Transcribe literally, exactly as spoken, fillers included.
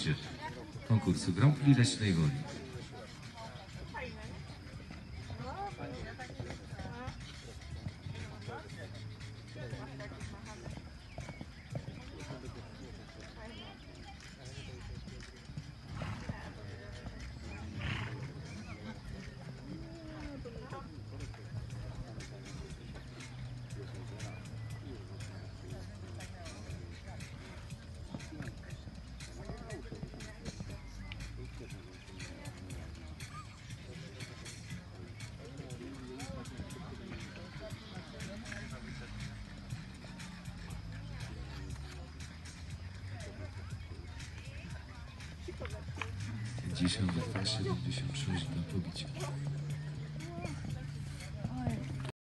otwarcie konkursu Grand Prix Leśnej Woli. pięćdziesiąt dwa siedemdziesiąt sześć do pobicia.